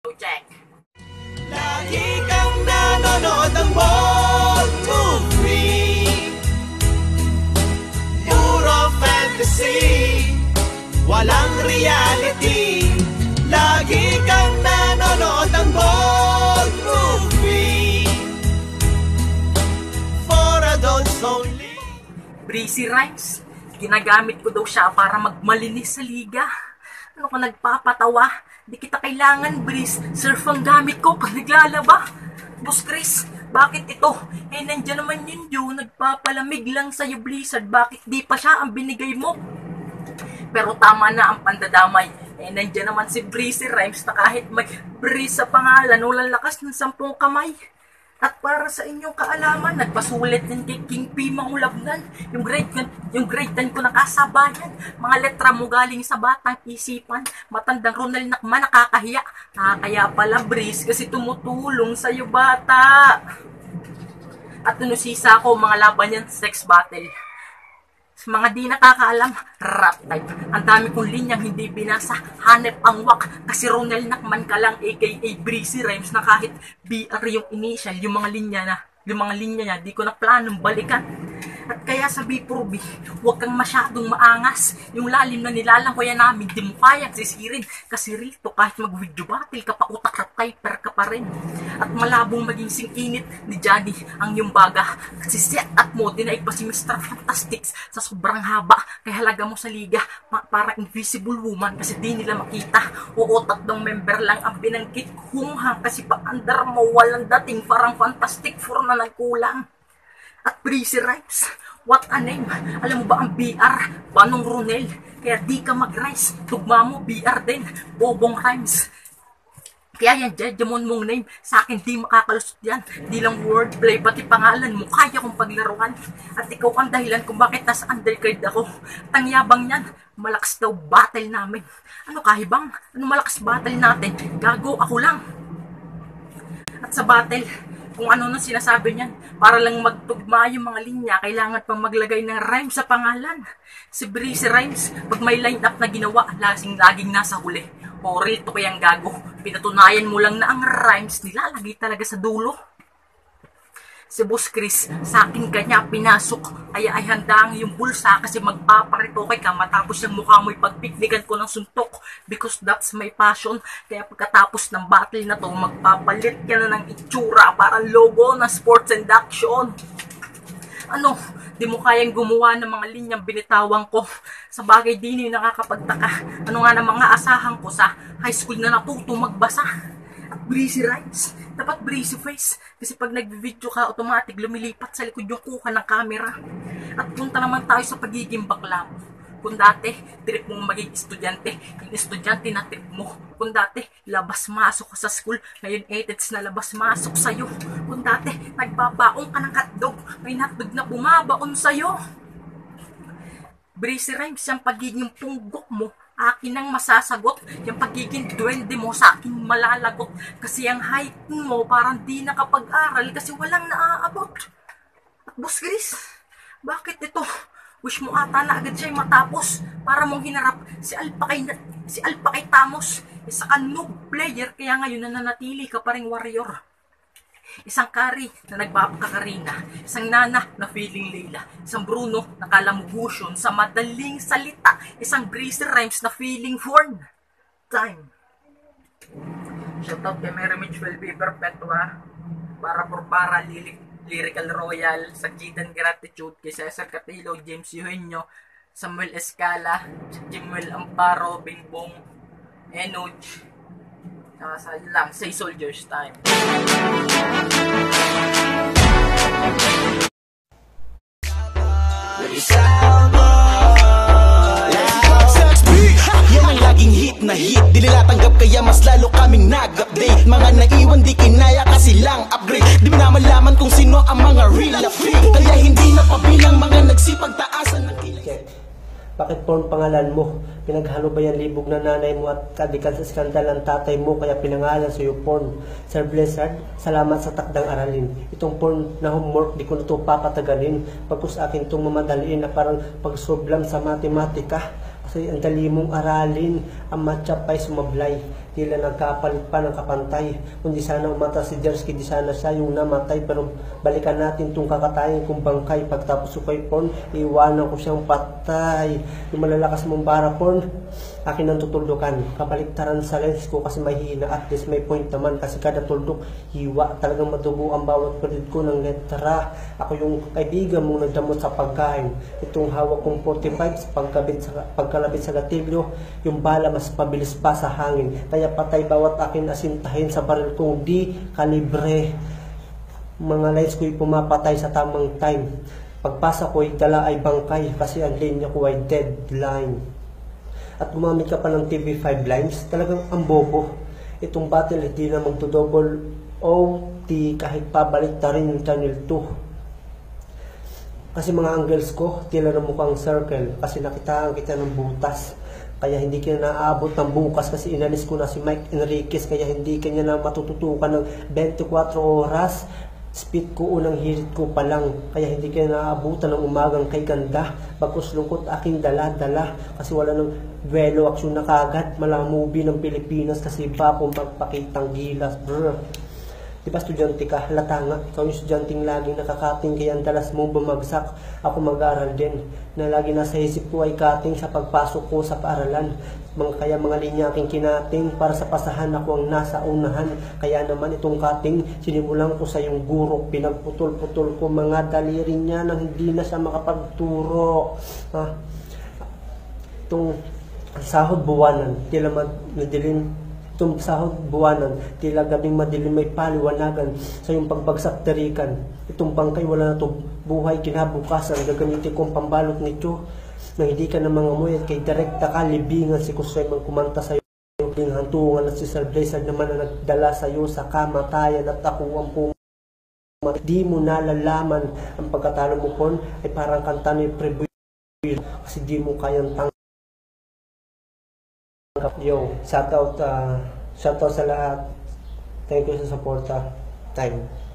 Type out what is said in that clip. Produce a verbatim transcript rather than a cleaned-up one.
check. Lagi kang nanonood ng Bold Movie, puro fantasy, walang reality. Lagi kang nanonood ng Bold Movie, for adults only. Breezy Rhymes, ginagamit ko daw siya para magmalinis sa liga. Ano ka nagpapatawa? Di kita kailangan, Breeze. Surf ang gamit ko pag naglalaba. Boss Chris, bakit ito? Eh, nandiyan naman yun, Joe. Nagpapalamig lang sa'yo, Blizzard. Bakit di pa siya ang binigay mo? Pero tama na ang pandadamay. Eh, nandiyan naman si Breezy Rhymes na kahit may Breeze sa pangalan, walang lakas ng sampung kamay. At para sa inyong kaalaman, nagpasulit din kay King P. Mangulabnan. Yung grade, yung grade ten ko nakasabayan. Mga letra mo galing sa batang isipan. Matandang Ronald Nakman, nakakahiya. Ah, kaya pala Breeze kasi tumutulong sa'yo bata. At tunusisa ko mga laban yan, sex battle. Sa mga di nakakaalam, rap type. Ang dami kong linyang hindi binasa. Hanep ang wak. Kasi Ronald Nakman ka lang, aka Breezy Rhymes, na kahit B R yung initial, yung mga linya na, yung mga linya niya, di ko na planong balikan. At kaya sa B four B, huwag kang masyadong maangas. Yung lalim na nilalangkoyan namin, di mo kayang sisirin. Kasi rito, kahit mag-video battle ka pa, utak at typer ka pa rin. At malabong maging sing-init ni Johnny ang yung baga. Kasi set at mo, dinaig pa si Mister Fantastics sa sobrang haba. Kaya halaga mo sa liga, para invisible woman kasi di nila makita. Oo, tatlong member lang ang binanggit. Humhang kasi pa-andar mo, walang dating, parang Fantastic Four na nagkulang. At Breezy Rhymes, what a name. Alam mo ba ang B R? Banong Ronel. Kaya di ka mag-rise. Tugma mo, B R din. Bobong Rhymes. Kaya yan, Jejemon mong name. Sa akin di makakalusot yan. Di lang wordplay, pati pangalan mo. Kaya kong paglaruan. At ikaw ang dahilan kung bakit nasa undercard ako. At ang yabang yan, malakas daw battle namin. Ano kahibang? Ano malakas battle natin? Gago, ako lang. At sa battle, kung ano nang sinasabi niyan, para lang magtugma yung mga linya, kailangan pang maglagay ng rhyme sa pangalan. Si Breezy Rhymes, pag may line up na ginawa, lasing laging nasa huli. O rito kayang gago, pinatunayan mo lang na ang rhymes nilalagay talaga sa dulo. Si Boss Chris, sa akin kanya pinasok, ay ay handang yung bulsa kasi magpaparito kay ka matapos yung mukha mo'y pagpiknikan ko ng suntok because that's my passion. Kaya pagkatapos ng battle na to, magpapalit ka na ng itsura parang logo na sports and action. Ano, di mo kayang gumawa ng mga linyang binitawan ko. Sa bagay din yung nakakapagtaka. Ano nga na mga asahan ko sa high school na natuto magbasa. At Breezy Rhymes, dapat breezy face. Kasi pag nag-video ka, automatic lumilipat sa likod yung kuha ng camera. At punta naman tayo sa pagiging bakla mo. Kung dati, trip mong maging estudyante, yung estudyante na trip mo. Kung dati, labas-masok ka sa school, ngayon edits na labas-masok sa'yo. Kung dati, nagbabaong ka ng hotdog, ngayon hotdog na bumabaon sa'yo. Breezy Rhymes, yung pagiging punggok mo, akin ang masasagot. Yung pagiging duwende mo sa akin malalagot. Kasi ang height mo parang di nakapag-aral kasi walang naaabot. At Boss Chris, bakit ito? Wish mo ata na agad siya'y matapos para mong hinarap si Alpakay, si Alpakay Tamos. Isa ka noob player kaya ngayon nananatili ka pa ring warrior. Isang Kari na nagpapakakarina, isang Nana na feeling Leila, isang Bruno na kalamgusyon sa madaling salita, isang Breezy Rhymes na feeling Horn. Time. Shoutout kay Mary Mitchell Bieber Petwa, para por para Lilik, Lyrical Royal, sa Gidan Gratitude, kay Cesar Catilo, James Eugenio, Samuel Escala, Jimuel Amparo, Bingbong, Enoj, Uh, sa lang, say Soldiers Time. Yan ang laging hit na hit, di nila tanggap kaya mas lalo kaming nag-update. Mga naiwan di kinaya kasi lang upgrade. Di mo na malaman kung sino ang mga real afraid. Kaya hindi na pabilang mga nagsipag taasan ng kilay. Bakit porn pangalan mo? Pinaghalo ba yan libog na nanay mo at kadikan sa skandal ang tatay mo kaya pinangalan sa'yo porn? Sir Blizzard, salamat sa takdang aralin. Itong porn na homework, di ko na ito papatagalin. Pagkus akin itong mamadaliin na parang pagsoblam sa matematika. Kasi ang dali mong aralin, ang matcha pa'y sumablay. tila nagkapalit pa ng kapantay. Kung di sana umata si Jersky, di sana siya yung namatay. Pero balikan natin itong kakatayin kong bangkay. Pagtapos ko kay Porn, iwanan ko siyang patay. Yung malalakas mong bara Porn, akin ang tutuldukan. Kabaliktaran sa lens ko kasi mahina. At least may point naman kasi kada tuldok hiwa. Talagang madugo ang bawat kulit ko ng letra. Ako yung kaibigan mong nagdamot sa pagkain. Itong hawak kong forty-five pagkabit sa, pagkalabit sa gatilyo, yung bala mas pabilis pa sa hangin. Kaya patay bawat akin asintahin sa baril kong di kalibre. Mga lines ko'y pumapatay sa tamang time. Pagpasa ko'y dala ay bangkay kasi ang linya ko ay deadline. At gumamit ka pa ng T V five lines, talagang ang bobo. Itong battle hindi na magto-double O T kahit pabalik na rin yung channel two. Kasi mga angles ko, tila na mukhang circle kasi nakitaan kita ng butas. Kaya hindi kanya naaabot ng bukas kasi inalis ko na si Mike Enriquez kaya hindi kanya na matututukan ng twenty-four oras. Speed ko unang hirit ko pa lang kaya hindi kanya naaabutan ng umagang kay ganda. Bagkus lungkot aking dala-dala kasi wala ng duelo aksyon na kagad. Malang movie ng Pilipinas kasi ba kung magpakitang gilas. Brr. Diba estudyante ka, halata nga, ikaw yung estudyanteng laging nakakating kaya ang dalas mong bumagsak, ako mag-aral din, na lagi nasa isip ko ay kating sa pagpasok ko sa paaralan, mga kaya mga linya aking kinating, para sa pasahan ako ang nasa unahan, kaya naman itong kating, sinimulan ko sa yung guro, pinagputol-putol ko mga daliri niya nang hindi na siya makapagturo. Ha? Itong sahod buwanan, tila madilim, itong sahod buwanan, tila gabing madilim may paliwanagan sa yung pagbagsak tarikan. Itong bangkay wala na itong buhay kinabukasan, gagamitin kong pambalot nito na hindi ka na mga amoy at kay direkta ka libingan si Kusay mang kumanta sa iyo. Yung hantungan at si Sir Blizzard naman na nagdala sa iyo sa kamatayan at ako ang puma. Di mo nalalaman ang pagkatalo mo Porn ay parang kanta ni Preview kasi di mo kayang tang. Yo, shout out, uh, shout out sa lahat. Thank you sa suporta. Time.